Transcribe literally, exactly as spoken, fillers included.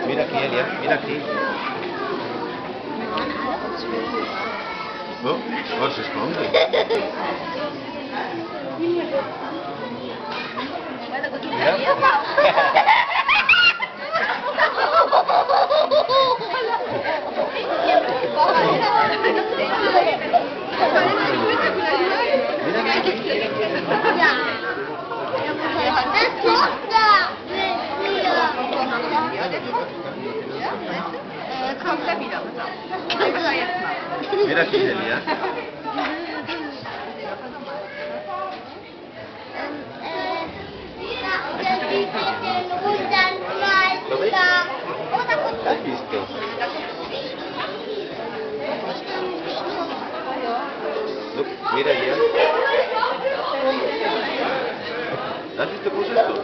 Mira aquí, Elia, mira aquí. Oh, oh, se esconde. Mira aquí, Elia. ¿Lo ves? ¿Has visto? Look, mira ya. ¿Has visto cómo es esto?